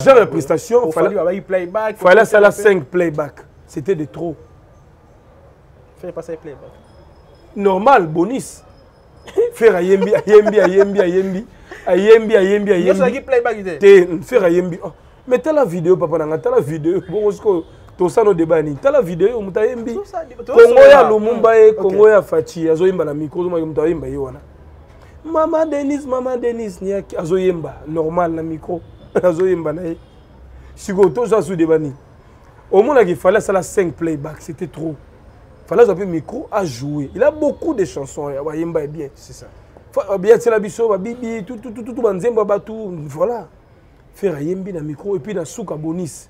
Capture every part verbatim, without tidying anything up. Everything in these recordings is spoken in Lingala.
genre de prestation, il fallait playback. Il fallait ça la cinq playback. C'était de trop. Il fallait pas ça playback. Normal, bonus. Faire ayembi, ayembi, ayembi, ayembi. Ayembi, ayembi, ayembi. Playback. Faire ayembi. Mais t'as la vidéo, papa, t'as la vidéo. Bon, tout ça no débat ni. T'as la vidéo, on t'a yembi. Congo ya Lumumba et Congo ya Fachi, azo yemba na micro, on t'a yemba yona. Maman Denise, maman Denise, ni azo yemba normal na micro, azo yemba na. Si go tout ça sous débat ni. Au moins il fallait ça la cinq playback, c'était trop. Il fallait un micro à jouer. Il a beaucoup de chansons, yemba est bien, c'est ça. Bien c'est la biso, bibi, tout tout tout tout banzemba tout, voilà. Faire yembi na micro et puis na souka bonus.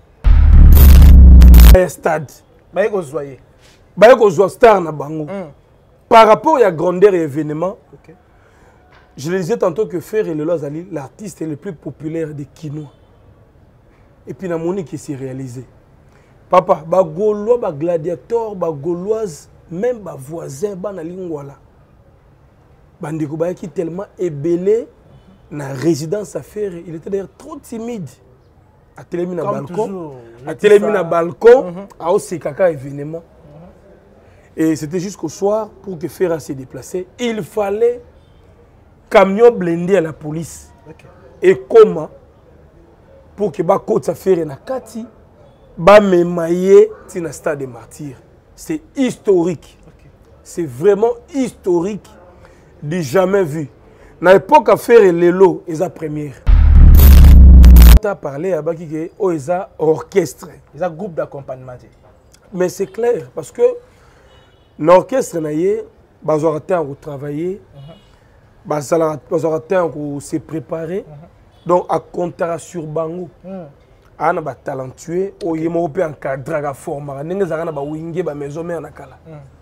Stade. Baye ko zoyer. Baye ko zoyer star na bango. Mm. Par rapport à grandeur et événement, okay. Je le disais tantôt que Fer et Lelo Azali, l'artiste le plus populaire des Kinois. Et puis na moni qui s'est réalisé. Papa, ba Gaulois, ba gladiateur, ba Gauloise, même ba voisin, ba na lingwala. Bandeko ba qui tellement ébélé na résidence à Fer, il était d'ailleurs trop timide. À télémine à balcon, à télémine à balcon, à aussi caca événement. Et c'était jusqu'au soir pour que Ferra se déplace. Il fallait camion blindé à la police. Okay. Et comment pour que ba côte sa Ferra na kati, ba memaye tina stade des martyrs. C'est historique. Okay. C'est vraiment historique du jamais vu. Na époque à Fer et Lelo, ils a première. Tu as parlé à Baki que oh, ils ont orchestre. Ils ont groupe d'accompagnement. Mais c'est clair parce que l'orchestre naie, ils ont temps pour travailler, ils ont temps pour se préparer. Donc à compter sur bango, on a des talentueux, on a encadré la forme, on a wingé ba maison mais na kala.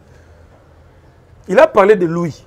Il a parlé de Louis.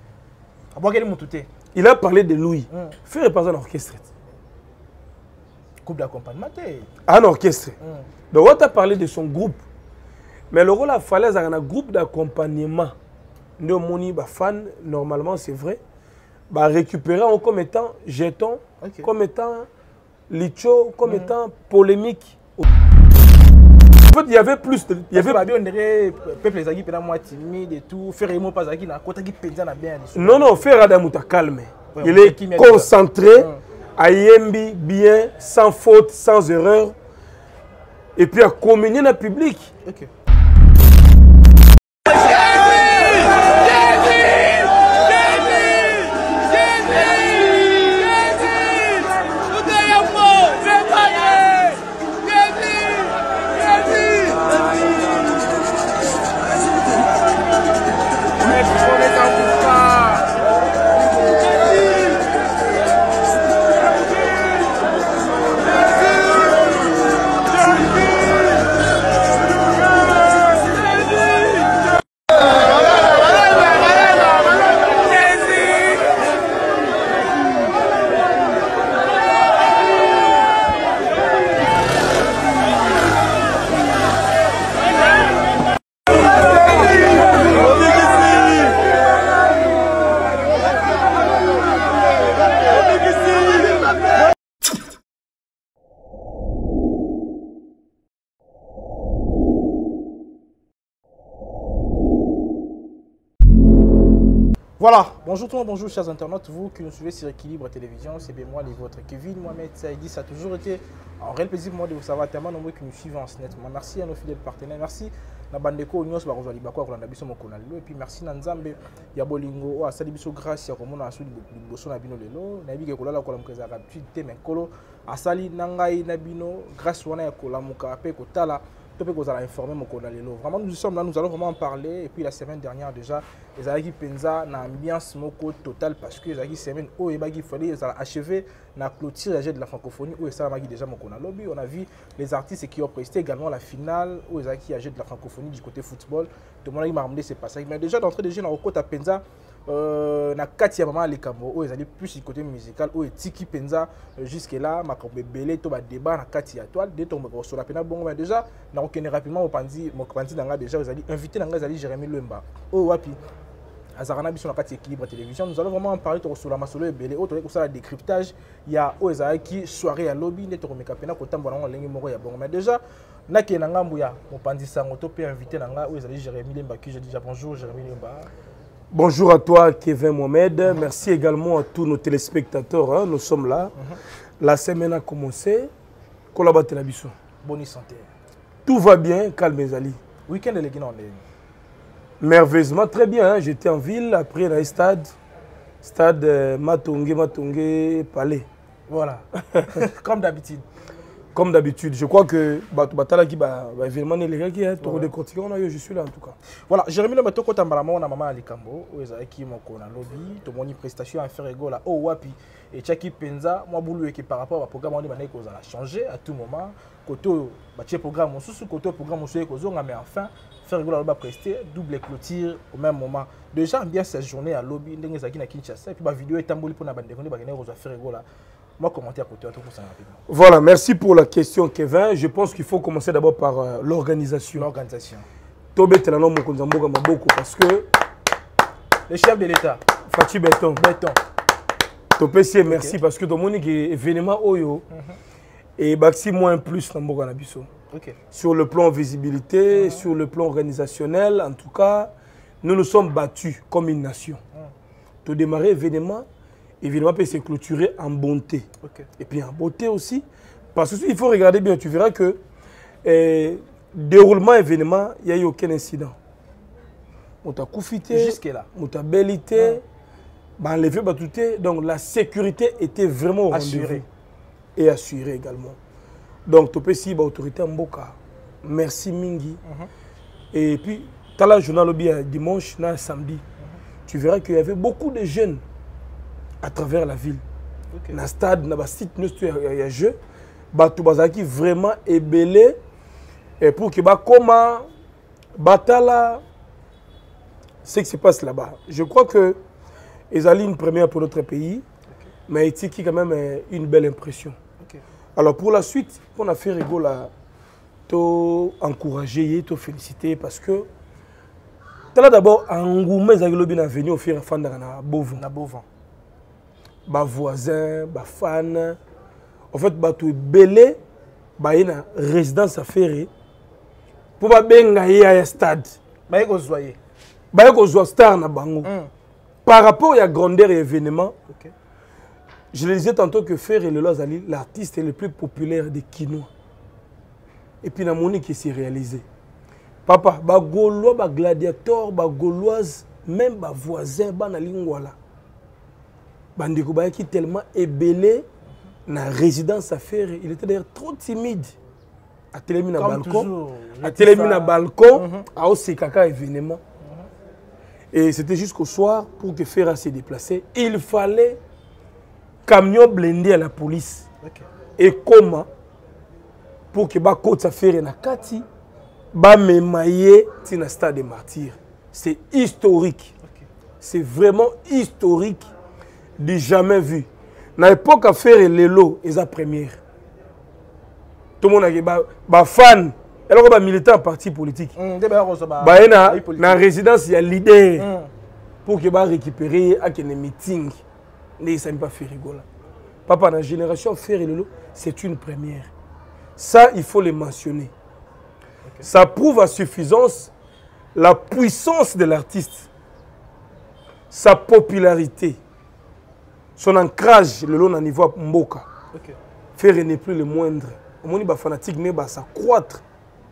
Il a parlé de Louis. Faire représenter l'orchestre. Groupe d'accompagnement. Un orchestre. Mm. Donc, on a parlé de son groupe. Mais le rôle à Falaise, c'est un groupe d'accompagnement. Nous, moni, bah, fan, normalement, c'est vrai. Bah, récupérer en comme étant jeton, okay. Comme étant licho, comme mm. étant polémique. En fait, il y avait plus de. Il y avait bien, on dirait, peuple les agis, moi timide et tout. Faire émo pas agis, na côté qui pédale na bien. Non, non, faire Adamuta calme. Ouais, il est concentré. Mm. Ayembi bien, sans faute, sans erreur. Et puis à communier dans le public. Okay. Voilà, bonjour tout le monde, bonjour chers internautes, vous qui nous suivez sur Équilibre Télévision, c'est bien moi, les vôtres, Kevin, Mohamed, Saïdi, ça a toujours été un réel plaisir pour moi de vous savoir tellement nombreux qui nous suivent en net. Merci à nos fidèles partenaires, merci à Bandeko, Nyos, Barozali, Bakwa, Rolandabiso, Mokonalo, et puis merci à Nzambe, Yabolingo, à Salibiso, grâce à Komona, à Soudi, Bosso, Nabino, Lelo, Nabi, Kola, Kolam, Kazara, Tuité, Menkolo, à Sali, Nangai, Nabino, grâce à Kolamuka, Ape, Kotala. Vraiment, nous sommes là, nous allons vraiment en parler. Et puis la semaine dernière déjà, les Aïki Penza na ambiance moko totale parce que les Aïki semaine où il fallait achever la clôture de la francophonie où ça déjà mon lobby. On a vu les artistes qui ont presté également la finale où les Aïki de la francophonie du côté football. Tout le monde m'a ramené ces passages. Mais déjà d'entrée de jeu dans le côté Penza. Euh, na kati ya mama likambo oyo ezali plus du côté musical oyo tiki penza jusque là makambo ebele to ba débat na kati ya toile de tombe ko sola pena bongo mais déjà na okene rapidement mopanzi mopanzi nanga déjà ezali invité nanga ezali Jérémy Lemba oyo wapi Azarana Biso Nakati Équilibre Télévision. Nous allons vraiment en parler sur la masolo et belé. Autre que ça, le décryptage. Il y a Oezaki, soirée à lobby, les Toromekapena, Kotambo, Lengi Moro, il y a bon. Mais déjà, Naki Nangambuya, mon pandi Sangoto, peut inviter Nanga, Oezali Jérémy Lemba, qui je dis déjà bonjour, Jérémy Lemba. Bonjour à toi, Kevin Mohamed. Mm-hmm. Merci également à tous nos téléspectateurs. Hein. Nous sommes là. Mm-hmm. La semaine a commencé. Collaborateur la Biso. Bonne santé. Tout va bien, calme Zali. Week-end de l'Église en ligne. Merveilleusement, très bien. Hein. J'étais en ville, après dans le stade. Stade euh, Matongé, Matongé, Palais. Voilà. Comme d'habitude. Comme d'habitude. Je crois que Batala qui va évidemment les gars qui est de continuer. On a eu, je suis là en tout cas. Voilà. Jérémy le Matoko Tambarama, on a maman Alikambo. Qui mon qu'on a lobby. Tout mon prestation à faire égaux là. Oh wapi. Et Tchaki Penza, moi boulou qui par rapport au programme on dit qu'on a changé à tout moment. Côté bâtir programme sous sous côté programme sur qu'on a mais enfin faire égaux là prester double clôture au même moment. Déjà bien cette journée à lobby ndenge zaki na Kinshasa et puis ma vidéo est tamboli pour na bande on va gagner faire égaux là. Moi commenter à côté tout pour ça rapidement. Voilà, merci pour la question Kevin. Je pense qu'il faut commencer d'abord par euh, l'organisation. L'organisation. Tobé telano mokonzamboka maboko parce que le chef de l'État Fachi Béton. Béton. Topé merci okay. Parce que dans mon événement Oyo mm-hmm. Et Baxi moins plus dans Mboka Nabiso. Okay. Sur le plan visibilité, mm-hmm. Sur le plan organisationnel, en tout cas, nous nous sommes battus comme une nation. Mm. Tout démarrer événement, évidemment peut se clôturer en bonté. Okay. Et puis en beauté aussi, parce qu'il faut regarder bien, tu verras que eh, déroulement événement, il n'y a eu aucun incident. On t'a coufité, jusque-là. On t'a bellité. Mm. Bah, enlevé, bah, tout est, donc la sécurité était vraiment assurée et assurée également. Donc, tu peux si l'autorité en Mboka, merci Mingi. Mm-hmm. Et puis, tu as la journal lobby dimanche, samedi, mm-hmm. Tu verras qu'il y avait beaucoup de jeunes à travers la ville. Okay. Dans le stade, dans le site, il y a jeu. Tout qui vraiment ébellé pour que bah, comment Batala, ce qui se passe là-bas. Je crois que ils allaient une première pour notre pays, okay. Mais Haïti qui quand même une belle impression. Okay. Alors pour la suite, on a fait rigolo là, to encourager, to féliciter parce que tu as d'abord engouement Zagilobi na venu au faire fan na Bovan. Na Bovan. Ba voisins, ba fans. En fait, ba tout belé, ba une résidence à faire pour ba benga ya stade. Ba yeko zoyer. Ba yeko zo star na bango. Mm. Par rapport à la grandeur et événement, okay. Je le disais tantôt que Fer et Lelo Zali, l'artiste est le plus populaire des Kinois. Et puis, la monnaie qui s'est réalisée. Papa, ba Gaulois, ba gladiateur, ba Gauloise, même ba voisin, ba na lingwala. Bandeko ba qui tellement ébellé na résidence à Fer, il était d'ailleurs trop timide. A télémi na balcon, a télémi na balcon, a aussi kaka événement. Et c'était jusqu'au soir pour que Ferra se déplacer. Il fallait camion blindé à la police. Okay. Et comment pour que ba côte sa faire na kati ba memaye tina stade des martyrs. C'est historique. Okay. C'est vraiment historique du jamais vu. Na époque à faire Lelo et sa première. Tout le monde a ba, ba fan. Alors, il y a militant parti politique. Mm, il y a une résidence, il y a l'idée mm. Pour qu'il récupérer des meetings. Mais ça ne pas faire rigoler. Papa, dans la génération Fer et Lelo, c'est une première. Ça, il faut le mentionner. Okay. Ça prouve à suffisance la puissance de l'artiste, sa popularité, son ancrage, le long niveau Mboka. Okay. Fer n'est plus le moindre. On dit que les fanatiques ça croître.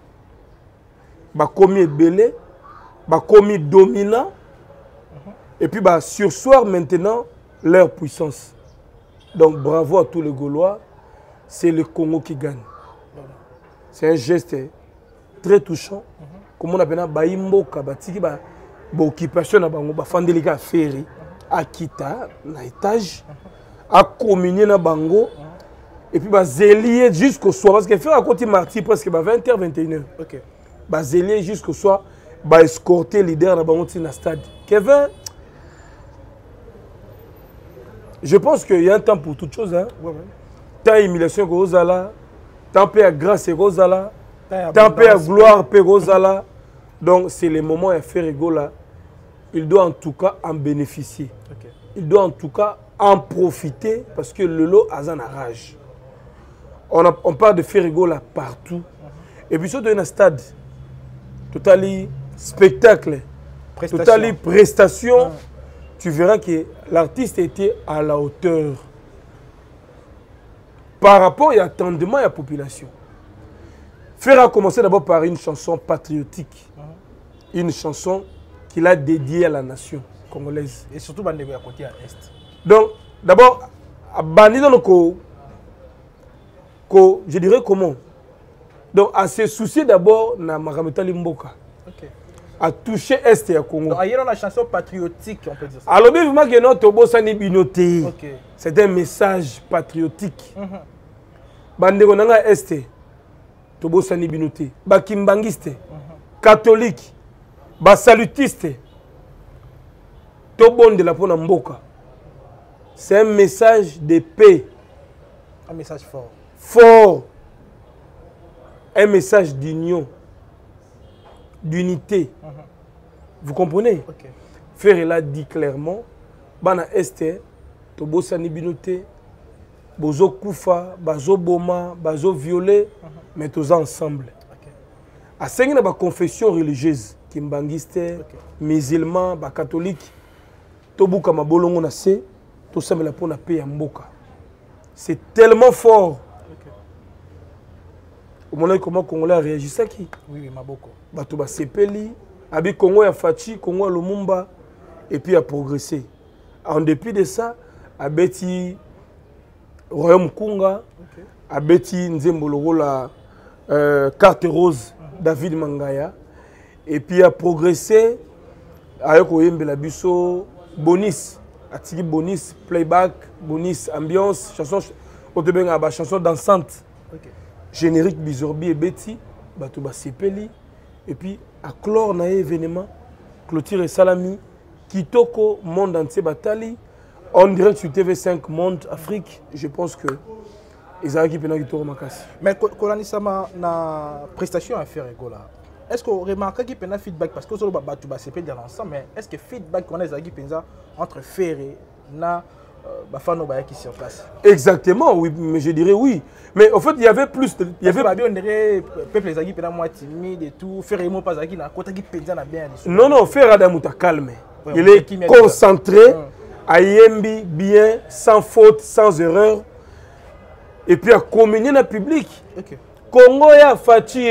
Bah commis belé, bah commis dominant, uh-huh. Et puis bah sursoir maintenant leur puissance. Donc bravo à tous les Gaulois, c'est le Congo qui gagne. Uh-huh. C'est un geste très touchant. Uh-huh. Comme on appelle bah imboka bah tiki bah occupation na bango bah fandelika ferry à kita na étage, à communier na bango, uh-huh. Et puis bah zélier jusqu'au soir parce que faire à côté martyr presque bah vingt heures vingt et une heures. Okay. Bazélé jusqu'au soir, bah escorter leader dans le stade. Kevin, je pense qu'il y a un temps pour toute chose. Hein. Ouais, ouais. Tant humiliation que Rosala, tant paix à grâce et Rosala, tant paix à gloire et Rosala. Donc c'est le moment à faire égaux là. il doit en tout cas en bénéficier. Okay. Il doit en tout cas en profiter parce que le lot a un rage. On, a, on parle de Ferrego là partout. Uh-huh. Et puis surtout dans un stade, total spectacle, total prestation, uh-huh. Tu verras que l'artiste était à la hauteur. Par rapport à l'attendement de la population. Fer a commencé d'abord par une chanson patriotique. Uh-huh. Une chanson qu'il a dédiée à la nation congolaise. Et surtout, à côté à l'Est. Donc, d'abord, je dirais comment. Donc, à se soucier d'abord de Makameta Limboka. Okay. À toucher Est et à Congo. Donc, ailleurs, on a une chanson patriotique, on peut dire ça. Alors, vivement que notre Bosani Binoté. Okay. C'est un message patriotique. Mm-hmm. Bandeko nanga Est, Tobosani Binoté. Bakimbangiste, mm-hmm. Catholique, Basalutiste. Tobon de la Pona Mboka. C'est un message de paix. Un message fort. Fort. Un message d'union, d'unité. Mm-hmm. Vous comprenez? Okay. Frère l'a dit clairement, Bana Esther, Tobo Sani Binoté, Bozo Koufa, Bazo Boma, Bazo Violet, mm-hmm. Mais tous ensemble. Okay. À cinq ans, confession religieuse, Kimbangiste, okay. Musulman, catholique, Tobu Kamabolongo na se, tout ça me la pour la paix à Mboka. C'est tellement fort. Au moment où comment Congolais a réagi ça qui? Oui, oui, Maboko. Batuba Sepeli, Abi Congo a Fachi, Congo a Lumumba, et puis a progressé. En dépit de ça, a Betty Royaume Kunga, okay. A Betty Nzembolo la euh, carte rose, uh-huh. David Mangaya, et puis a progressé. Ayoko Yembe la Bisso, Bonis, Atigi Bonis, playback, Bonis, ambiance, chanson, Otebenga, chanson dansante. Okay. Générique Bizorbi et Betty, Batouba Sepeli, et puis à clore na événement, clôture et salami, Kitoko, monde entier Batali, en direct sur T V cinq, Monde Afrique, je pense que ils ont équipé dans Kitoko Makasi. Mais Kolani Sama, na prestation à faire là. Est-ce qu'on remarque qu'il y a un feedback parce que nous avons Batouba Sepeli dans l'ensemble, mais est-ce que feedback qu'on a entre Ferré na Bafano qui sur place? Exactement, oui, mais je dirais oui. Mais en fait, il y avait plus de. Il y avait on dirait peuple les agis pendant moi timide et tout. Faire émo pas agis na côté qui pédant bien. Non non, faire Adamuta calme. Il est concentré, à Yembi bien, sans faute, sans erreur. Et puis à communier dans le public. Okay. Congo ya Fachi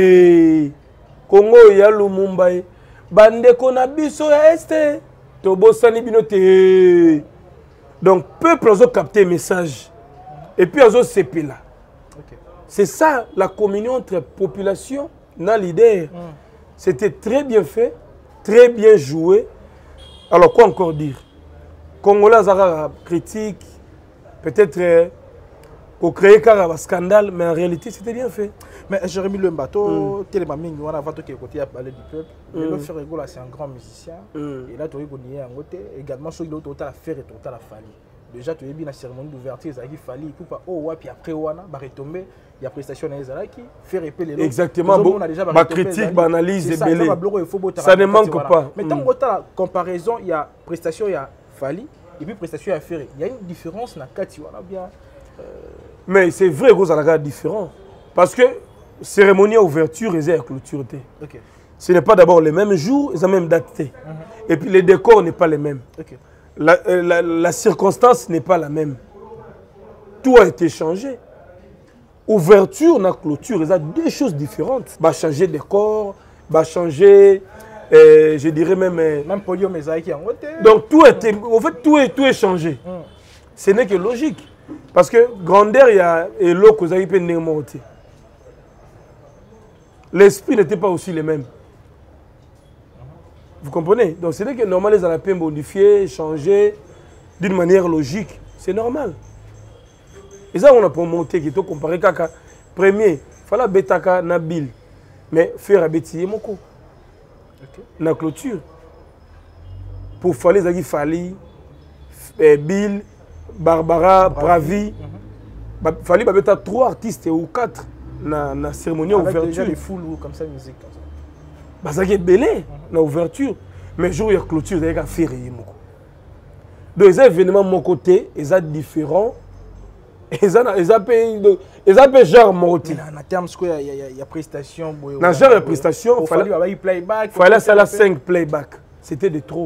eh Congo ya Lumumba. Bande kona biso ya este. Tobo Sani Binoté. Donc, peuple a capté le message. Et puis, ils ont sépi là. Okay. C'est ça, la communion entre population et leader. Mm. C'était très bien fait, très bien joué. Alors, quoi encore dire? Congolais, ont critique, peut-être qu'on créé un scandale, mais en réalité, c'était bien fait. Mais Jérémy Lembato, Télémaming, on a vanté qui est côté à parler du peuple. Mais le Ferrego, c'est un grand musicien. Et là, tu as gagné en côté. Également, sur l'autre, tu as la faire et tu as la Fali. Déjà, tu as vu la cérémonie d'ouverture, il Fali, il coupe oh, ouais, puis après, on a retombé. Il y a prestation dans les Zalaki, faire épée les exactement, ma critique, ma analyse est belle. Ça ne manque pas. Mais tant que tu as la comparaison, il y a prestation, il y a Fali, et puis prestation, il y a Ferré. Il y a une différence dans le cas, bien. Mais c'est vrai que vous avez différent. Parce que cérémonie à ouverture et à clôture. Okay. Ce n'est pas d'abord les mêmes jours, ils ont même daté. Uh-huh. Et puis les décors n'est pas les mêmes. Okay. La, la, la circonstance n'est pas la même. Tout a été changé. Ouverture et clôture, ils ont deux choses différentes. Va changer de décor, va changer, euh, je dirais même. Euh, même podium qui en côté. Donc tout est, en fait, tout est, tout est changé. Mm. Ce n'est que logique. Parce que grandeur, il y a et l'eau que vous avez pu monter. L'esprit n'était pas aussi le même. Vous comprenez? Donc c'est que normal, les Alapins modifier, changer d'une manière logique. C'est normal. Et ça, on a pour monter, qui est comparé à premier, il fallait Betaka Nabil, mais faire Betty Moko. La clôture. Pour faire les Agui Fali, Bill, Barbara, Bravi, il fallait mettre trois artistes ou quatre dans la cérémonie d'ouverture. Déjà les foules comme ça, musique. Bah, ça qui est belé dans l'ouverture. Mais jour il y a clôture, il y a faire moko. Donc les événements mon côté, ils sont différents. Ils ont ils ont ils ont genre moti. En termes il y a il y a prestation. Dans genre de prestation, il fallait avoir playback. Fallait ça la cinq playback. C'était de trop.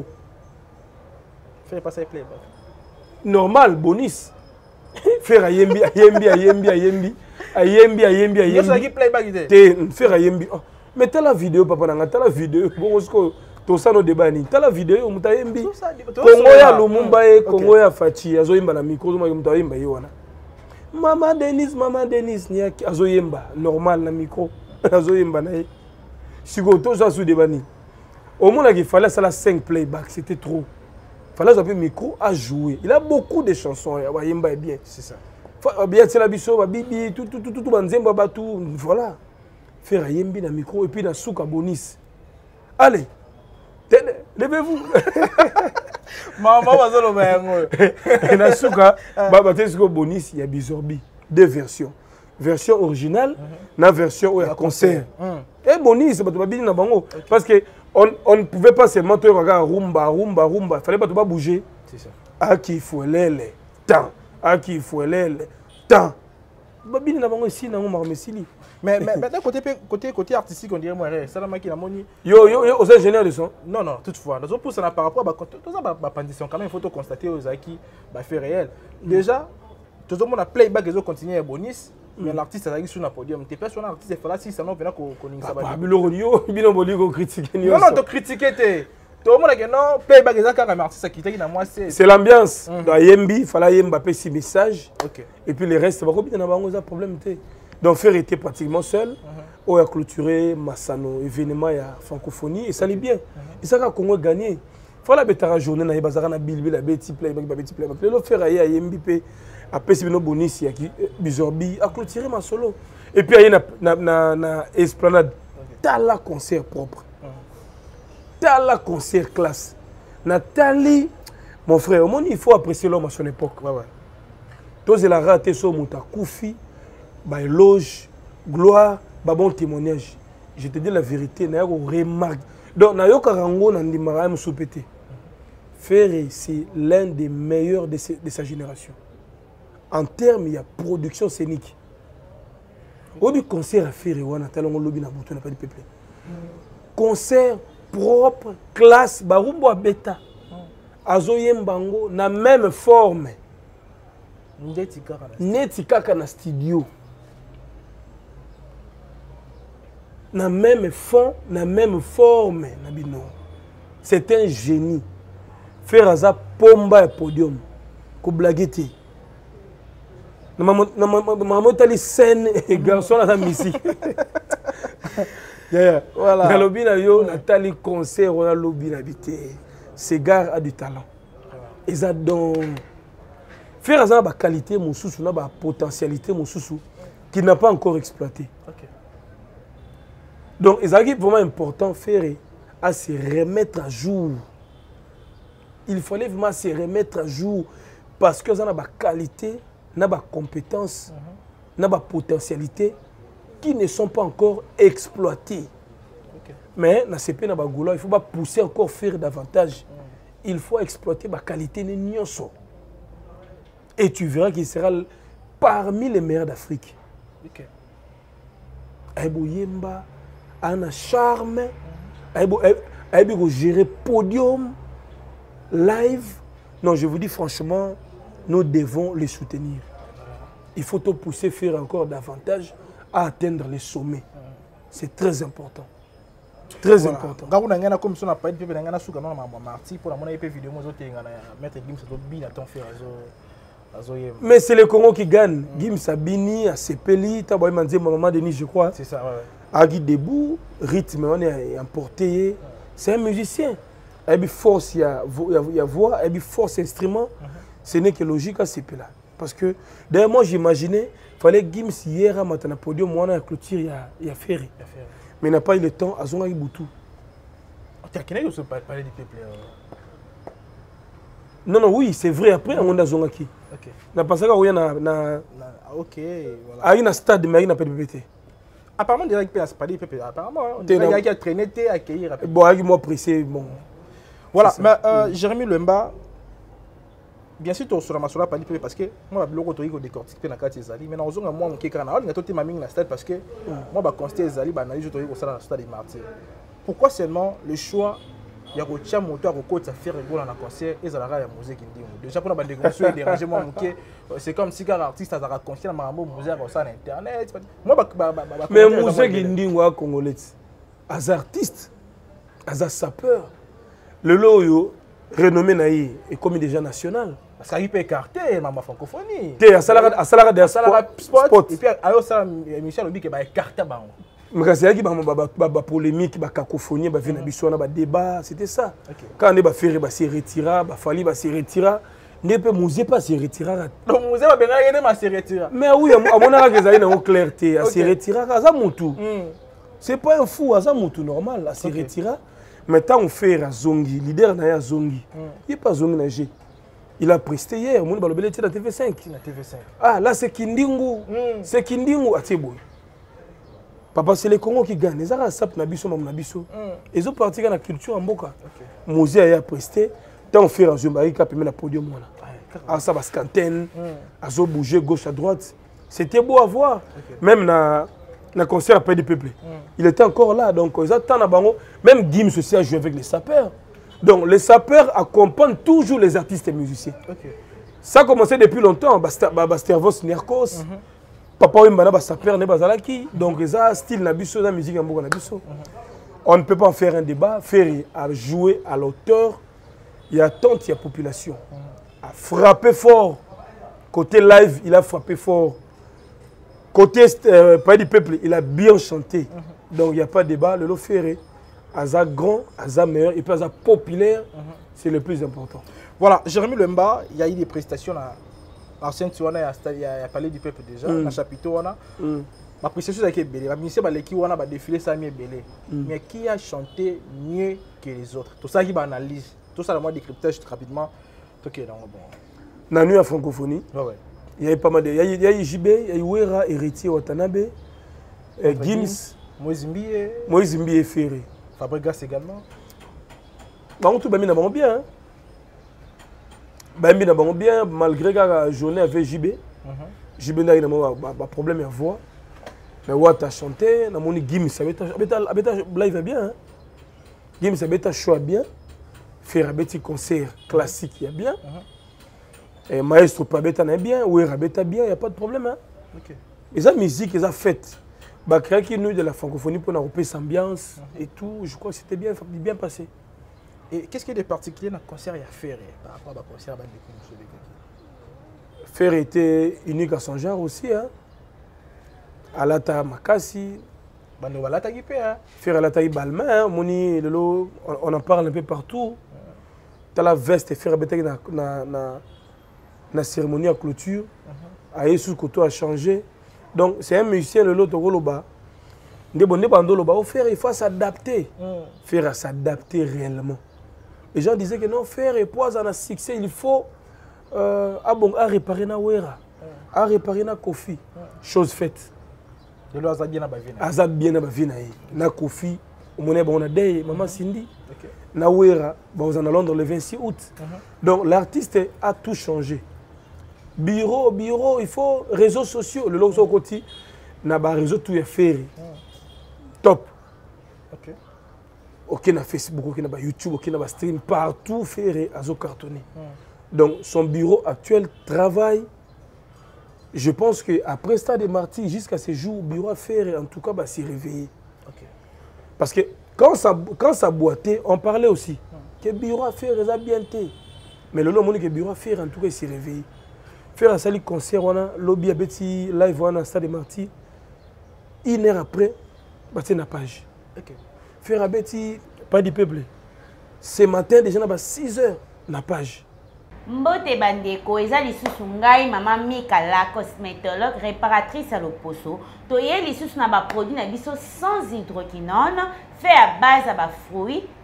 Faire passer playback. Normal bonus. Faire ayembi ayembi ayembi ayembi ayembi ayembi ayembi. C'est qui playback idée. Te faire ayembi. Mais t'as la vidéo papa nanga, t'as la vidéo. Bon ce tout ça no débat ni. T'as la vidéo mutayembi. Congo ya Lumumba e Congo ya Fachi azoyemba na micro zo mutayemba yona. Maman Denise, maman Denise ni azoyemba normal na micro. Azoyemba na ye. Siko to ça sous débat ni. Au moins il fallait ça la cinq playback, c'était trop. Il fallait un micro à jouer. Il a beaucoup de chansons. Yemba est bien. C'est ça. Bien c'est la biso, bibi, tout tout tout tout banzemba batou, voilà. Faire yembi na micro et puis na souka bonus. Allez. Levez-vous. Maman va zolo bayango. Na souka baba tesiko bonus, il y a Bizorbi, deux versions. Version originale, na version où il y a concert. Et bonus, c'est pas babini na bango parce que on on ne pouvait pas seulement te regarder rumba rumba rumba, fallait pas pas bouger. C'est ça. À qui faut l'elle tant, à qui faut l'elle tant. Babini na bango ici na ngoma mesili. Mais mais maintenant côté côté côté artistique on dirait moi ça la maki la moni. Yo yo yo aux ingénieurs de son. Non non toutefois, nous pour ça par rapport bah tout ça bah condition quand même il faut constater aux acquis bah fait réel. Déjà tout le monde a playback les autres continuer bonus. Mais l'artiste a sur le podium. Tu peux sur l'artiste, il faut si ça non venir qu'on ça va. Ah, bilo rio, bilo boligo critiquer. Non non, tu critiquer te. Tout le monde a dit non, playback les acteurs artiste qui t'a moi c'est. C'est l'ambiance. Dans Yembi, il fallait Yemba payer six messages. OK. Et puis le reste, bah combien na bango ça problème té. Donc faire était pratiquement seul. On a clôturé Massano événement ya francophonie et ça allait bien. Et ça quand Congo gagné. Fallait betara journée na bazara na bilbil la beti playback ba beti playback. Le faire à Yembi pe après c'est nos bonus il y a qui Bizorbi a clôturé ma solo et puis il y a na na na esplanade t'as la concert propre t'as la concert classe Nathalie mon frère au monde il faut apprécier l'homme à son époque ouais ouais toi c'est la raté so muta koufi ba éloge gloire ba bon témoignage je te dis la vérité na yo remarque donc na yo karango na ndimara mu soupété Ferré c'est l'un des meilleurs de, de sa génération. En termes, il y a production scénique. Au du concert à faire, on a tellement lobby na bouton, n'a pas de peuple. Concert propre, classe, barumbo a beta. Azoyem bango na même forme. Neti kaka na studio. Na même fond, na même forme na bino. C'est un génie. Faire aza pomba et podium. Ko blagueté. Maman tali scène et garçon à la musique. Voilà. Dans lobby na yo Nathalie concert on a lobby habité. Ce gars a du talent. Et ça donc faire ça ba qualité mon sous na ba potentialité mon sous qui n'a pas encore exploité. OK. Donc c'est vraiment important faire à se remettre à jour. Il fallait vraiment se remettre à jour parce que ça a ba qualité n'a pas compétences, uh-huh. n'a pas potentialité qui ne sont pas encore exploitées. Okay. Mais dans ce pays, il ne faut pas pousser encore faire davantage. Uh-huh. Il faut exploiter la qualité de Nyonso. Et tu verras qu'il sera parmi les meilleurs d'Afrique. Okay. Aïbo Yemba, Anna Charme, Aïbo uh-huh. gérer podium, live. Non, je vous dis franchement, nous devons les soutenir. Il faut te pousser faire encore davantage à atteindre les sommets. C'est très important. Très voilà. important. Quand on a une commission à parler, on a un souka non ma marti pour la monnaie vidéo moi autres mettre Gims ça bien à ton faire azo. Mais c'est le Congo qui gagne. Mm. Gims Sabini, à Sepeli, Taboy Manzé, maman Denis, je crois. C'est ça, ouais. Agui debout, rythme, on est emporté. Mm. C'est un musicien. Il y a force, il y a voix, il y a force instrument. Mm-hmm. Ce n'est que logique à Sepeli. Parce que, d'ailleurs, moi j'imaginais, il fallait Gims hier à matin à podium, moi on a clôture, il y a Ferré. Mais il n'a pas eu le temps à Zonga Iboutou. Tu as qu'un aussi parler du peuple. Non, non, oui, c'est vrai. Après, on a Zonga qui. Ok. On a passé à na na. Ok, voilà. À une stade, mais il n'a pas de P P T. Apparemment, il y a pas de P P T. Apparemment, il y a qui a traîné, accueillir. Bon, avec moi pressé, bon. Voilà, mais euh, mm. Jérémy Lemba, bien sûr, tu as sur la masura pas parce que moi, je suis un décortique dans la carte Zali, mais dans un moment, je suis un peu parce que moi, je constate Zali, je suis un stade des martyrs. Pourquoi seulement le choix il y a un moteur à faire rigolo dans le concert et ça la musique déjà pour la déconstruire déranger moi c'est comme si un artiste a raconté dans mambo musique sur internet moi mais musique indingo congolais as artiste as sapeur le loyo renommé naïe et comme déjà national parce qu'il peut écarter ma francophonie té asala asala des sport et puis ayo ça Michel Obi que ba écarter bango mais c'est qui ba polémique ba cacophonie ba vina biso na ba débat c'était ça quand on est ba faire ba se retira ba fali ba se retira ne peut musée pas se retira donc musée ba benga yene ma se retira mais oui à mon avis que ça na clarté à se retira ça mutu c'est pas un fou ça mutu normal à se retira mais tant on fait à Zongi leader na ya Zongi il pas Zongi na G il a presté hier mon balobele était na T V cinq na T V cinq ah là c'est Kindingu c'est Kindingu atibo. Papa, c'est les Congo qui gagnent. Ils ont sap na biso, na biso. Ils ont parti dans la culture en boka. Musée a presté. Tant on fait un jeu, il a la podium. Ah, ça va scanten. Ils ont bougé gauche à droite. C'était beau à voir. Même dans le concert après du peuple. Il était encore là. Donc, ils attendent. Même Gims aussi a joué avec les sapeurs. Donc, les sapeurs accompagnent toujours les artistes et musiciens. Ça a commencé depuis longtemps. Bastervos Nerkos. Papa Wimbana ba saper ne bazalaki donc ça style na biso na musique en na biso. On ne peut pas en faire un débat, faire à jouer à l'auteur, il y a tant il y a population. A frappé fort côté live, il a frappé fort. Côté euh, pas du peuple, il a bien chanté. Donc il y a pas de débat, le lo ferré Aza grand, Aza meilleur et puis Aza populaire, c'est le plus important. Voilà, Jérémy Lemba, il y a eu des prestations là. Ancien Tuana, il y a parlé du peuple déjà, dans le chapitre. Ma prestation avec Belé, ma ministère qui a défilé ça mieux Belé. Mais qui a chanté mieux que les autres? Tout ça qui analyse, tout ça, moi décryptage rapidement. Ok, donc bon. Dans la nuit à francophonie, ouais. Il y a pas mal de. Il y a eu J B, il y a eu Wera, héritier Watanabe, Gims, Moïse Mbié, Moïse Mbié Ferré. Fabregas également. Bah on tout bien, on bien. Ben bien, malgré la journée avec J B, J B n'a pas problème à voix. Mais Watt a chanté, on a dit Gims, ça va bien. Gims, ça va choix bien. Faire un petit concert classique, il y a bien. Et Maestro Pabeta n'a bien, Ouera Beta bien, il n'y a pas de problème. Et ça, musique, ils ont fait. Bah, créer nous de la francophonie pour nous cette ambiance et tout, je crois que c'était bien, bien passé. Et qu'est-ce qui est de particulier dans le concert à faire par rapport à concert à Faire était unique à son genre aussi. Hein. Alata Makasi. Faire Alata Balmain, Moni, on en parle un peu partout. Tu as la veste et faire la cérémonie à clôture. Aïe sous Koto a changé. Donc c'est un musicien, le lot Roloba. Il faut s'adapter. Faire s'adapter réellement. Les gens disaient que non, faire et poids en a succès, il faut euh, ah bon, à réparer na Wera, à réparer na Kofi. Chose faite. De l'eau à bien à Bavina. Azab bien à Bavina. Na Kofi, on a des maman Cindy. Na Wera, on en a Londres le vingt-six août. Donc l'artiste a tout changé. Bureau, bureau, il faut réseaux sociaux. Le logo côté, na ba réseau tout est fait. Top. Ok. Ok, na Facebook, ok, na YouTube, ok, na stream, partout, faire à zo cartonné. Donc, son bureau actuel travaille. Je pense qu'après Stade des Martyrs, jusqu'à ce jour, le bureau à faire, en tout cas, bah, s'est réveillé. Okay. Parce que quand ça, quand ça boitait, on parlait aussi mm. que le bureau à faire, il a bien été. Mais le nom, que le bureau à faire, en tout cas, il s'est réveillé. Faire un sali concert, on a lobby à Betty, live, on a Stade des Martyrs. Une heure après, bah, c'est la page. Okay. Faire un Betty, pas du peuple. Ce matin, déjà, on a six heures, la page. Mbote bandeko eza lisusu ngai mama Mika la cosmétologue réparatrice à l'Oposo. Toye lisusu na ba produit na biso sans hydroquinone fait à base à ba fruits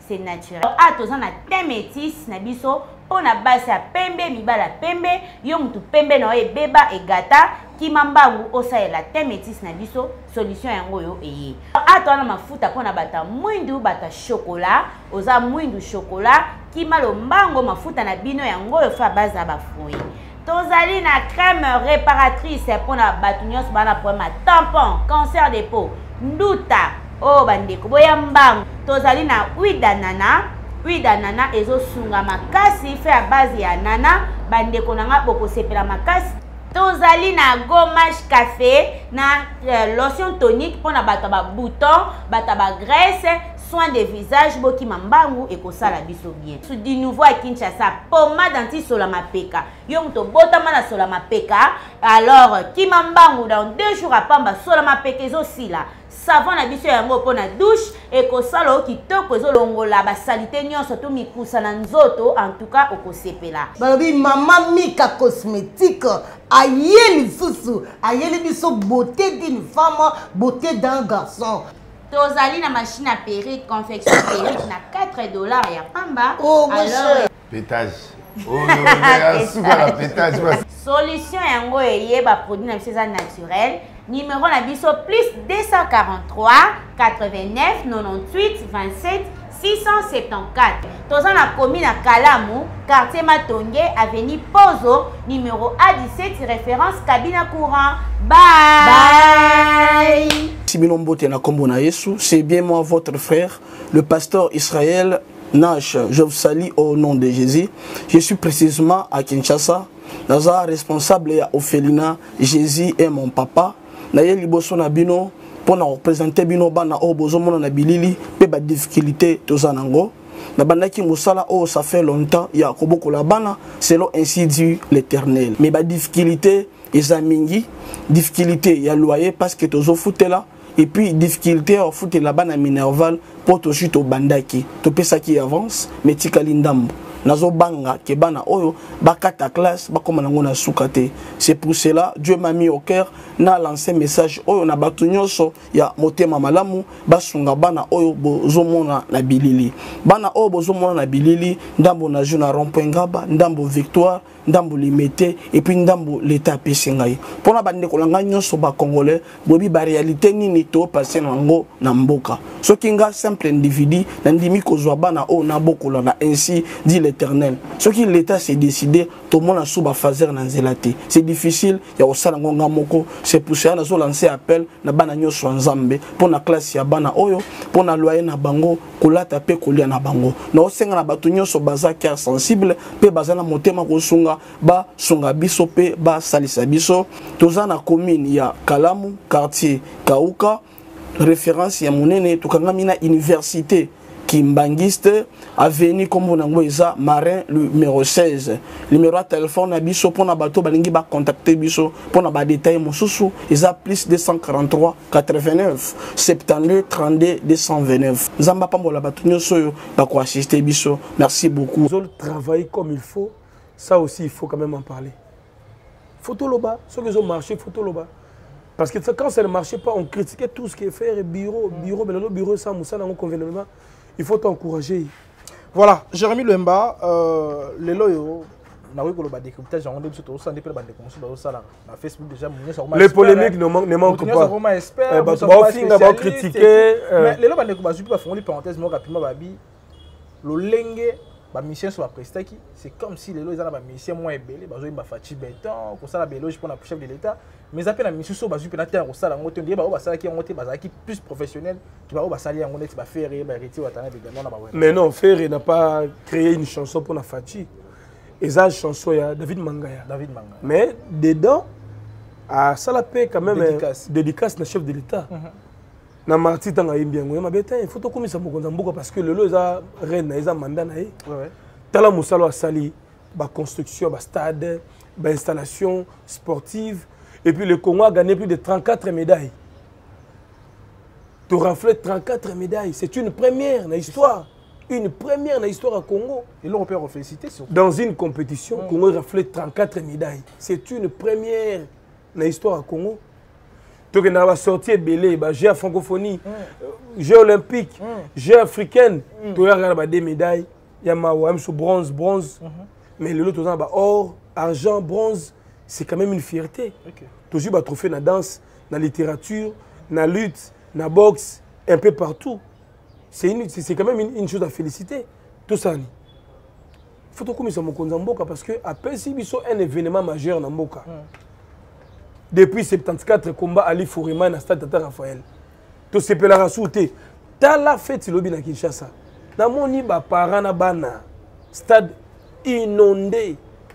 c'est naturel. Ah, tous on a thé métis, na biso, pour na base à pembe, mibala pembe, yo mutu pembe na oye beba et gata, ki mambangu osa la thé métis na biso, solution yango yo eye. Ah, toi na mafuta pour na bata mwindu bata chocolat, oza mwindu chocolat, ki malo mbango mafuta na bino yango yo fa base à ba fruit. Tozali na crème réparatrice pour na batu nyos bana problème tampon, cancer des peaux, nduta. Oh bandeko boya mbango tozali na huile d'anana huile d'anana ezo sunga makasi fait à base ya nana bandeko nanga boko sepela makasi tozali na gommage café na euh, lotion tonique pour na bata ba bouton bata ba graisse soin de visage boki mambangu et kosala biso bien sous du nouveau à Kinshasa pommade anti solama peka yo mto botama na solama peka alors ki mambangu dans deux jours à pamba solama peka ezo sila savon na biso yango pona douche et kosala o kitoko ezo longola ba salite nyonso to mikusa na nzoto en tout cas okosepela balobi mama Mika cosmétique ayeli susu ayeli biso beauté d'une femme beauté d'un garçon. Tozali na machine à perruque confection perruque na quatre dollars ya pamba. Oh mon cher. Pétage. Oh non, souvent la pétage. Solution yango eye ba produit na biso naturel. Numéro na biso plus deux cent quarante-trois quatre-vingt-neuf quatre-vingt-huit vingt-sept six cent soixante-quatorze. Toza na commune à Kalamu, quartier Matonge, avenue Pozo, numéro A dix-sept, référence cabine courant. Bye. Bye. C'est bien moi, votre frère, le pasteur Israël Nash. Je vous salue au nom de Jésus. Je suis précisément à Kinshasa. Naza responsable à Ophelina. Jésus est mon papa. Naye liboso na bino pour représenter bino bana o bozomo na bilili pe ba difficulté tozanango. Na bandaki musala o ça fait longtemps ya koboko la bana selon ainsi dit l'Éternel. Mais ba difficulté ezamingi difficulté ya loyer parce que tozo futela et puis difficulté au foot la bana minerval pour to chute au bandaki to pesa qui avance mais tikali ndambo nazo banga ke bana oyo bakata classe bakoma nango na sukate. C'est pour cela Dieu m'a mis au cœur na lancé message oyo na batu nyonso ya motema malamu basunga bana oyo bozomona na bilili bana oyo bozomona na bilili ndambo na juna rond-point Ngaba ndambo Victoire ndambo limité et puis ndambo l'état pesingai pona bande kolanga nyonso ba congolais bobi ba réalité nini to passer nango na mboka soki nga simple individu na ndimi kozwa bana o na bokola na ainsi dit l'Éternel soki l'état s'est décidé to mona suba fazer na nzelati c'est difficile ya osala ngonga moko c'est pour ça na zo lancer appel na bana nyonso nzambe pona classe ya bana oyo pona loyer na bango kolata pe kolia na bango na osenga na batu nyonso baza cœur sensible pe baza na motema kosunga ba sunga biso pe ba salisa biso toza na commune ya Kalamu quartier Kauka référence ya monene tukangami na université Kimbangiste avenue comme nango eza Marin numéro seize numéro de téléphone na biso pona bato balingi ba contacter biso pona ba détail mosusu eza plus deux cent quarante-trois quatre-vingt-neuf soixante-douze trente-deux deux cent vingt-neuf nzamba pambola bato nyonso yo ba ko assister biso merci beaucoup. Vous travailler comme il faut. Ça aussi, il faut quand même en parler. Photo loba, ceux qui ont marché, photo loba. Parce que quand ça ne marchait pas, on critiquait tout ce qui est fait, bureau, bureau, mais le bureau, ça, Moussa, dans mon convenablement, il faut t'encourager. Voilà, Jérémy Lemba, euh, les loyaux, les polémiques ne manquent, ne manquent pas. On critiquer. Mais les loyaux, ba mission sur la prestaki c'est comme si les lois ont ba mission moins belé ba zo ba fati béton ko sala béloge pour la chef de l'état mais appel la mission so ba zu pe na terre ko sala ngoto ndiye ba ba sala ki ngoto ba ki plus professionnel tu ba ba sala ngoto ba faire ba retirer watana également na ba. Mais non, Ferré n'a pas créé une chanson pour la fati et ça chanson ya David Mangaya David Mangaya mais dedans à Salapé quand même dédicace, dédicace na chef de l'état. Mm -hmm. Na marti tanga bien ngoya mabeta il faut to komisa mokonza mboka parce que le lo eza reine eza mandat na ye ouais tala musalo asali ba construction ba stade ba installation sportive et puis le Congo a gagné plus de trente-quatre médailles. Tu reflètes trente-quatre médailles, c'est une première dans l'histoire, une première dans l'histoire au Congo. Et là on peut féliciter surtout. Dans une compétition, mmh. Congo reflète trente-quatre médailles. C'est une première dans l'histoire au Congo. Donc il y a une sortie belé, bah jeux francophonie, jeux olympiques, jeux africains. Tu regardes des médailles, il y a ma sur bronze, bronze. Mais le lot tout ça bah or, argent, bronze, c'est quand même une fierté. Toujours bah trophée dans la danse, dans la littérature, dans la lutte, dans la boxe, un peu partout. C'est c'est quand même une, une chose à féliciter. Tout ça. Il faut que nous sommes Mboka parce que après si il y a un événement majeur dans Mboka. Depuis soixante-quatorze combats Ali Fourima dans le stade Tata Raphaël. Tout ce que la souté. T'as la fête lobby na Kinshasa. Na moni ba parents na bana. Stade inondé.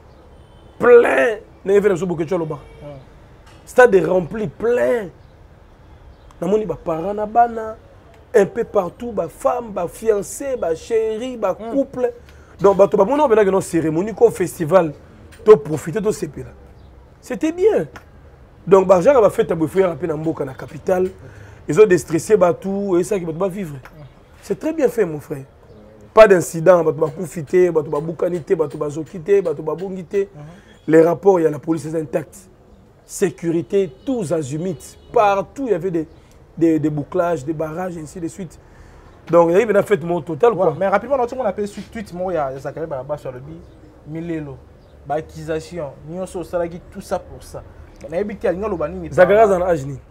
Plein. Na fait so beaucoup de choses stade rempli plein. Na moni ba parents na bana. Un peu partout ba femme, ba fiancé, ba chérie, ba couple. Donc ba to ba mona ba na cérémonie ko festival. To profiter de ces là. C'était bien. Donc, les gens ont fait un peu dans la capitale. Ils ont déstressé tout et ça qui va vivre. C'est très bien fait, mon frère. Pas d'incident, ils vont profiter, ils vont boucaniter, ils vont zokiter, ils vont bongiter. Les rapports, il y a la police intacte. Sécurité, tous azimuts. Partout, il y avait des, des, des bouclages, des barrages, et ainsi de suite. Donc, il y a fait mon total. Quoi. Ouais, mais rapidement, on a appelé sur Twitter, il y a Zachary Baraba sur le bi, Milelo, accusation, tout ça pour ça. Zagaraz en âge ni.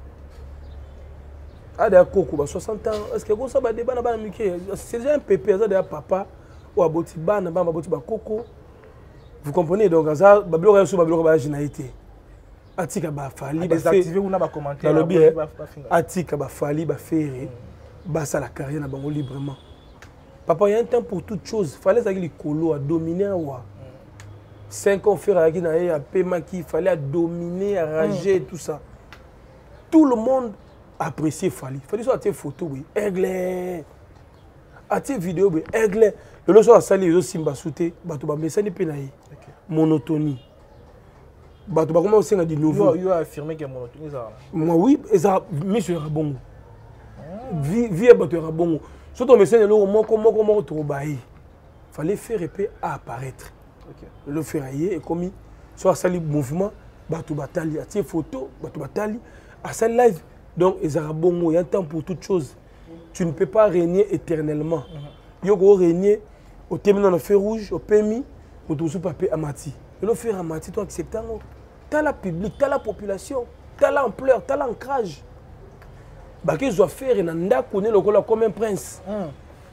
Ah de Koko soixante ans. Est-ce que vous savez débat na ba mike? C'est déjà un pépé ça de papa ou aboti bana ba aboti ba Koko. Vous comprenez donc ça babilo ya so babilo ba jinaité. Atika ba fali ba désactiver ou na ba commenter dans le bien. Atika ba fali ba faire ba ça la carrière na bango librement. Papa il y a un temps pour toute chose. Fallait ça qu'il colo à dominer wa. Cinq ans faire avec à paiement qui fallait dominer, arranger, tout ça. Tout le monde appréciait Fali. Fali soit à tes photos, oui, aigle. À tes vidéos, oui, aigle. Le lot soit à sali, les autres simba sauté, bateau ba messani penaï. Monotonie. Bateau ba comment on sait du nouveau. Il a affirmé que monotonie ça. Moi oui, et ça monsieur Rabongo. Vie vie bateau Rabongo. Surtout messani le mot comme mot comme trop baï. Fallait faire épée à apparaître. Okay. Le ferrailler est commis soit à sali mouvement batou batali à tes photos batou batali à sa live donc les arabongo il y a un temps pour toute chose. Tu ne peux pas régner éternellement. Il uh -huh. faut régner au terminal de feu rouge au permis au tout sous papier amati le faire amati toi acceptant t'as la public t'as la population t'as l'ampleur t'as l'ancrage bah qu'ils doivent faire et nanda connaît le rôle comme un prince uh.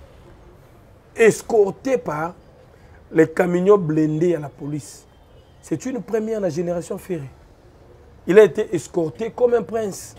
escorté par les camions blindés à la police. C'est une première dans la génération Ferré. Il a été escorté comme un prince.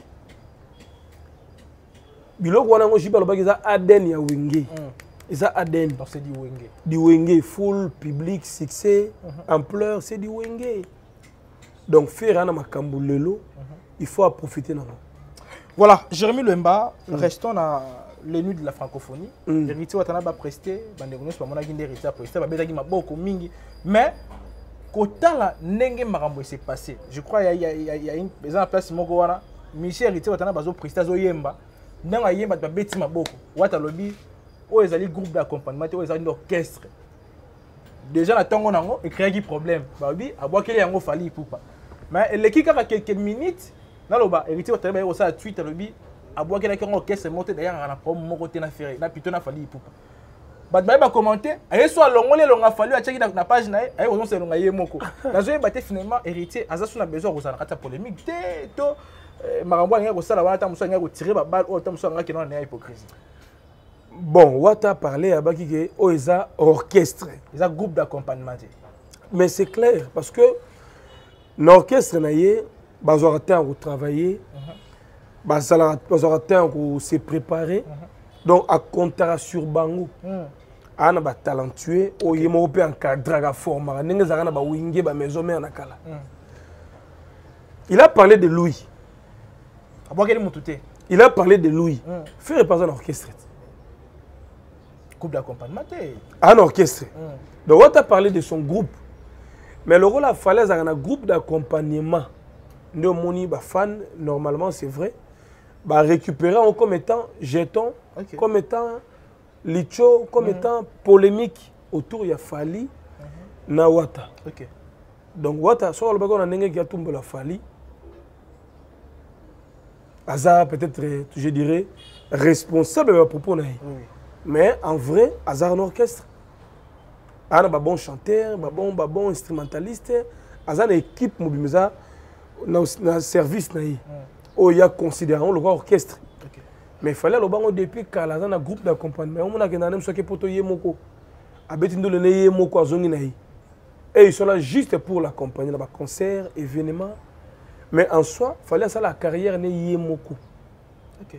Bilok wana ngo jiba loba kiza Aden ya Wenge. Isa Aden. Donc c'est du Wenge. Du Wenge, full, public, succès, ampleur, c'est du Wenge. Donc Ferré na makambo lelo, il faut en profiter na. Voilà, Jérémy Lemba, restons dans les nuits de la francophonie. Héritier watana ba presté, bandegonos pas mona ginde héritier presté, ba beta ki maboko mingi. Mais kota la nenge marambo s'est passé. Je crois il y a il y a il y a une en place moko wana, Michel héritier watana bazo presté zo yemba. Ndanga yemba ba beti maboko. Wata lobi o ezali groupe d'accompagnement, o ezali orchestre. Déjà na tango nango et créer qui problème. Ba bi abwakeli yango fali poupa. Mais l'équipe a quelques minutes naloba héritier watana ba ça tweet lobi aboua qui a un orchestre monté d'ailleurs on a pas mon côté na ferré na plutôt na fali poupa bat ba commenter aye soit longolé longa fallu a checker na page na aye on se longa yemoko na zo baté finalement héritier azasu na besoin kozana kata polémique té to marambo nga ko sala wana ta muso nga ko tirer ba balle o ta muso nga ki na hypocrisie. Bon wata parler abaki ke o eza orchestre eza groupe d'accompagnement. Mais c'est clair parce que l'orchestre na yé bazo temps pour travailler. Bah, ça a temps pour se préparer. Uh-huh. Donc, à compter sur Bango, on a des talentueux, on a encadré la forme, on a des maisons. Il a parlé de Louis. Il a parlé de Louis. Faire représenter un orchestre. Groupe d'accompagnement. Un orchestre. Donc, on a parlé de son groupe. Mais le rôle à Falaise, c'est un groupe d'accompagnement. Nous, moni ba fan, normalement, c'est vrai. Bah, récupérer en comme étant jeton, okay. Comme étant licho, comme mm -hmm. étant polémique autour de Fali, mm -hmm. na Wata. Okay. Donc Wata, soit le bagon a n'engagé qui a tombé la Fali. Aza peut-être, je dirais, responsable à propos. Oui. Mais en vrai, Aza un orchestre. Aza un bon chanteur, un bon, bon instrumentaliste. Aza une équipe mobilisée dans le service. Oh, il y a considéré le orchestre. Okay. Mais il fallait le depuis qu'il y a un groupe d'accompagnement. On a un qui est pour toi yemoko. Abetindo le yemoko a zongi naï. Et ils sont là juste pour l'accompagner dans les concerts, événements. Mais en soi, il fallait que la carrière ne yemoko. Ok.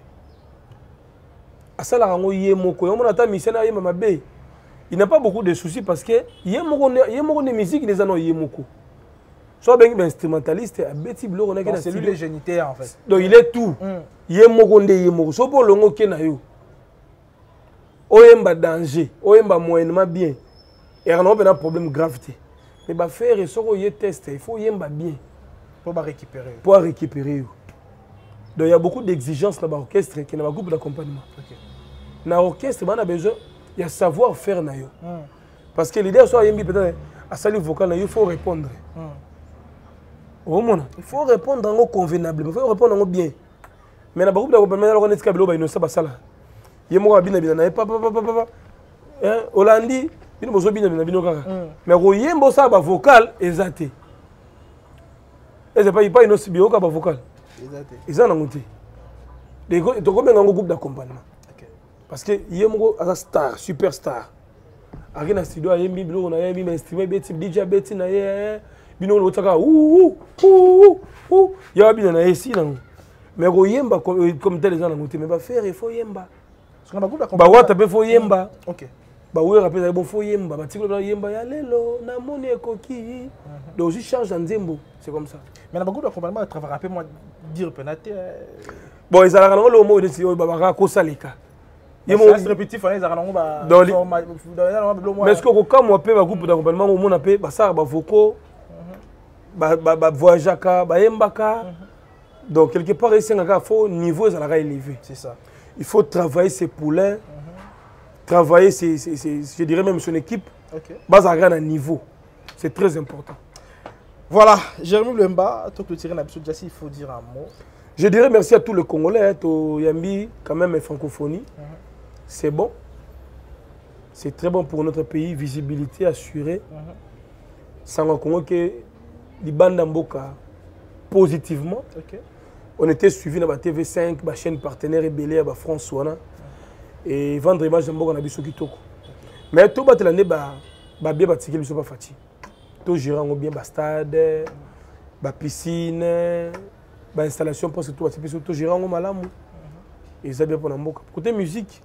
À ça la rango yemoko. On a ta mission na yemama be. Il n'a pas beaucoup de soucis parce que yemoko yemoko de musique les anos yemoko. Soit bien instrumentaliste, c'est lui le géniteur en fait. Donc il est tout. Il est mokonde yemoko. So pour longo kena yo. Oyemba danger, oyemba moyennement bien. Et on a un problème gravité. Mais bah faire et so y test, il faut yemba bien pour récupérer. Pour récupérer. Donc il y a beaucoup d'exigences dans l'orchestre qui n'a pas groupe d'accompagnement. Okay. Dans l'orchestre, on a besoin il y a savoir faire na yo. Mm. Parce que l'idée soit yembi peut-être à salut vocal na yo, il faut répondre. Mm. Il faut répondre convenablement, il faut répondre bien. Mais dans le groupe d'accompagnement, on a dit que il ne sait pas ça. Il y a un peu de papa, papa, papa. Hollandi, il ne sait pas mais il y a un peu vocal exact. Et ce n'est pas une autre vocal. Ils ont un outil. Il y a un groupe d'accompagnement. Parce qu'il y a un star, superstar. Il y a un studio, il y a un instrument, il y a un D J, il y a bino lo taka ouh ouh ouh ya bina na ici non mais ko yemba comme tel gens na muté mais ba faire il faut yemba parce qu'on a beaucoup d'accompagnement ba wata pe faut yemba OK ba oui rappeler bon faut yemba ba tikolo yemba ya lelo na moni ekoki donc je change en nzembo c'est comme ça mais on a beaucoup d'accompagnement à travers rappeler moi dire penate bon ils allaient le mot de si ba ba ko salika yemo répétitif ils allaient ba mais est-ce que quand moi pe ba groupe d'accompagnement au monde pe ba ça ba vocaux ba ba ba voyagaka ba yembaka donc quelque part ici il faut niveau ça la élevé c'est ça il faut travailler ses poulains mm -hmm. travailler ses, ses, ses je dirais même son équipe OK bas à grand niveau c'est très important voilà Jérémy Lemba toi que tirer l'absolu il faut dire un mot je dirais merci à tous les Congolais to yambi quand même francophonie mm -hmm. c'est bon c'est très bon pour notre pays visibilité assurée mm -hmm. sans Congo que Libanda Mboka positivement. Okay. On était suivi dans la T V cinq, la chaîne partenaire Bélé à France Ouana. Et vendre image Mboka na biso kitoko. Mais tout bat l'année ba ba bien batiquer biso pas fati. Tout gérant bien ba stade, ba piscine, ba installation parce que tout batiquer biso tout gérant malamu. Et ça bien pour Mboka. Côté musique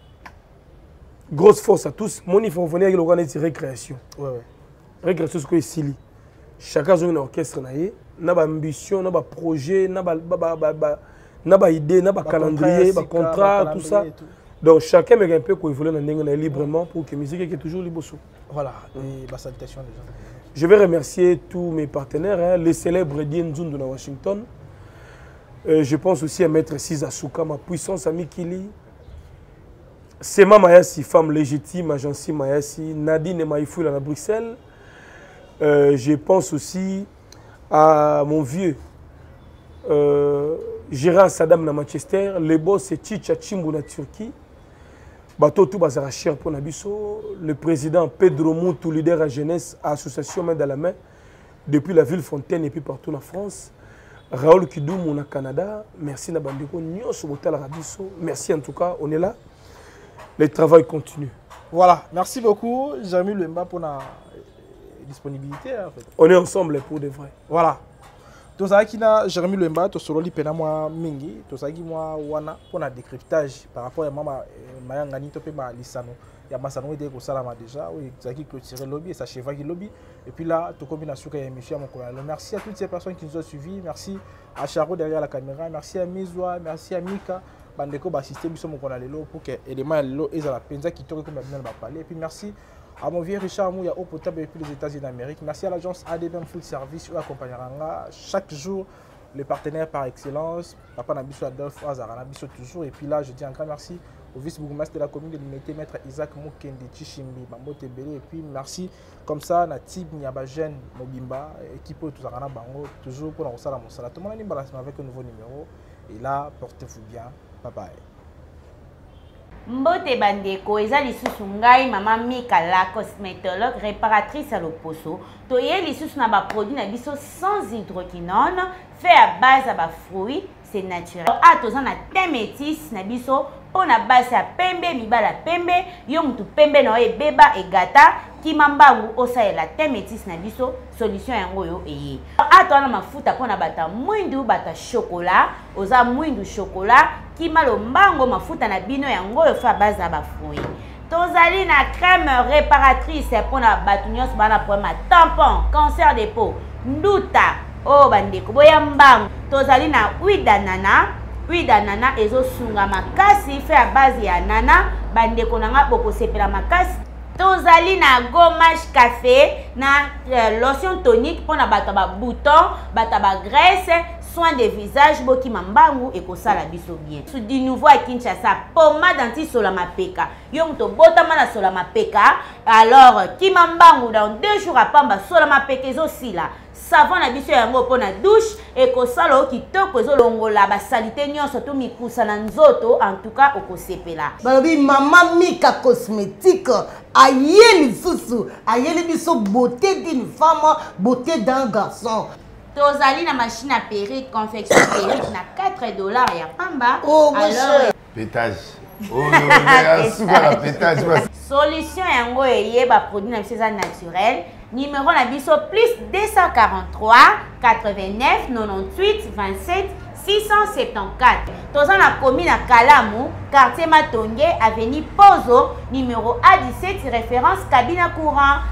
grosse force à tous. Mon il faut venir avec le organiser récréation. Ouais ouais. Récréation ce que ici. Chacun a un orchestre, n'a pas ambition, n'a pas projet, n'a pas n'a pas idée, n'a pas calendrier, pas contrat, tout ça. Donc chacun met un peu qu'on évolue librement pour que la musique est toujours libre. Voilà, et ma salutation déjà. Je vais remercier tous mes partenaires, hein, les célèbres Dien Zundu de Washington. Euh, je pense aussi à Maître Siza Souka, ma puissance amie Kili. Sema Mayasi, femme légitime, agence Mayasi, Nadine Maïfoul à Bruxelles. Euh, je pense aussi à mon vieux euh, Gérard Saddam na Manchester, le boss c'est Chicha Chimbu na Turquie, bateau tout bazara cher pour Nabiso, le président Pedro Moutou, leader à jeunesse, à association main dans la main, depuis la ville Fontaine et puis partout en France, Raoul Kidoum au Canada, merci Nabandiko, Nyos Botal Rabiso, merci en tout cas, on est là, le travail continue. Voilà, merci beaucoup, Jérémy Lemba pour la disponibilité en fait. On est ensemble pour de vrai. Voilà. Tout ça qui n'a Jérémy Lemba, tout solo li pena moi mingi, tout ça qui moi wana pour la décryptage par rapport à mama mayangani to pe ma lisano. Ya masano ide ko salama déjà, oui, ça qui clôturer lobby et ça cheva qui lobby et puis là tout combination que émission mon collègue. Merci à toutes ces personnes qui nous ont suivis, merci à Charo derrière la caméra, merci à Mizwa, merci à Mika. Bandeko ba système biso mon collègue lelo pour que élément lelo ezala penza qui toque comme bien va parler et puis merci à mon vieux Richard Mouya au potable depuis les États-Unis d'Amérique. Merci à l'agence A D B M Food Service qui accompagnera chaque jour le partenaire par excellence. Papa Nabiso Adolphe Azara Nabiso toujours. Et puis là, je dis un grand merci au vice-bourgmestre de la commune de l'unité, maître Isaac Mokende Chichimbi, Mambo Tebele. Et puis merci comme ça, Natib Niabajen Mobimba, équipe tout ça, toujours pour la Moussala. Tout le monde est avec un nouveau numéro. Et là, portez-vous bien. Bye bye. Mbote bandeko eza lisusu ngai mama Mika la cosmétologue réparatrice à l'Oposo. Toye lisusu na ba produit na biso sans hydroquinone fait à base à ba fruits, c'est naturel. Ah toza na thé métis na biso po na base ya pembe mibala pembe yo mutu pembe na e beba e gata kimambangu osaela thé métis na biso solution yango yo eye. Ah toza na mafuta po na bata mwindu bata chocolat, oza mwindu chocolat kimalo mbango mafuta na bino yango yo fa base ba fruits. Tozali na crème réparatrice pour na batu nyonso bana problème tampon, cancer de peau, nduta, oh bandeko boya mbango. Tozali na huile d'ananas, huile d'ananas ezo sunga makasi fait à base ya nana bandeko nanga boko sepela makasi. Tozali na gommage café na euh, lotion tonique pour na bata ba bouton, bata ba graisse, soin de visage boki mambangu et kosala biso bien. Sous du nouveau à Kinshasa, pommade anti solama peka. Yom to botama na solama peka. Alors kimambangu dans deux jours à pamba solama peka ezo sila. Savon na biso yango pona douche et kosala kitoko ezo longola ba salite nyonso to mikusa na nzoto en tout cas okosepela. Balobi mama Mika cosmétique ayeli susu ayeli biso beauté d'une femme, beauté d'un garçon. Tozali na machine à perruque, confection perruque na quatre dollars ya pamba. Oh, alors pétage. Oh, non, la pétage. Solution yango eye ba produit na biso naturel. Numéro na biso plus deux cent quarante-trois quatre-vingt-neuf quatre-vingt-dix-huit vingt-sept six cent soixante-quatorze. Toza na commune à Kalamu, quartier Matonge, avenue Pozo, numéro A dix-sept, référence cabine courant.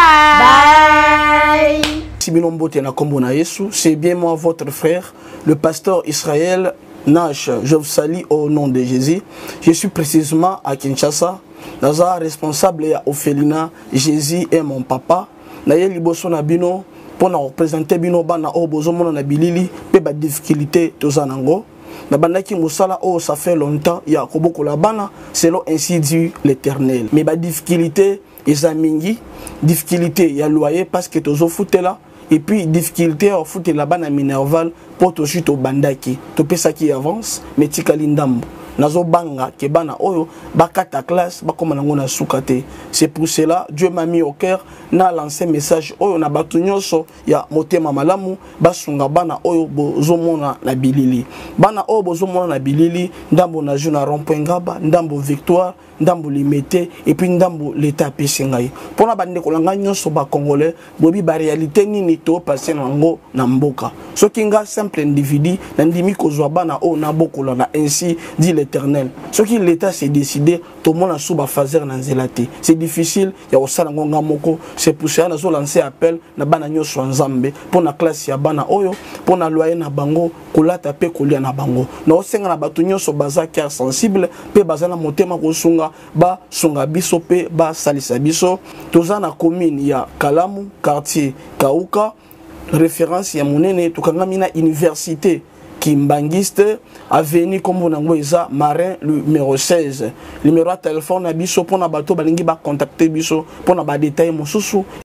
Bye. Bye. C'est bien moi, votre frère, le pasteur Israël Nash. Je vous salue au nom de Jésus. Je suis précisément à Kinshasa. Naza responsable ya Ophelina, Jésus est mon papa. Naye liboso na bino pour représenter bino bana o bozomona na bilili pe ba difficulté tozanango. Na bandaki musala oh ça fait longtemps ya koboko la bana selon ainsi dit l'Éternel. Mais ba difficulté ezamingi, difficulté ya loyer parce que tozo futela et puis difficulté au foot la bana minerval pour to chute au bandaki. To pesa qui avance mais tikali ndambo. Nazo banga ke bana oyo bakata classe bakoma nango na sukate. C'est pour cela Dieu m'a mis au cœur na lancé message oyo na batu nyonso ya motema malamu basunga bana oyo bozomona na bilili. Bana oyo bozomona na bilili ndambo na juna rond-point Ngaba, ndambo Victoire, ndambo Limete et puis ndambo l'état pesingai. Pona bande kolanga nyonso ba congolais bobi ba réalité nini to passer nango na mboka. Soki nga simple individu na ndimi kozwa bana oyo na bokola na ainsi dit l'Éternel. Ce qui l'État s'est décidé, tout le monde a sous fazer dans zelate. C'est difficile, il y a aussi un moko. C'est pour ça que nous lancé appel na bana nyoso nzambe pour na classe ya bana oyo, pour na loyer na bango, kola tape kolia na bango. Na osenga na batu nyoso baza cœur sensible, pe baza na motema kosunga ba sunga biso pe ba salisa biso. Toza na commune ya Kalamu, quartier Kauka, référence ya monene tukanga mina université Kimbangiste, avenue comme on a Marin, le numéro seize. Le numéro de téléphone, biso pour na bateau, balingi ba contacter biso pour na ba détail mon sousou.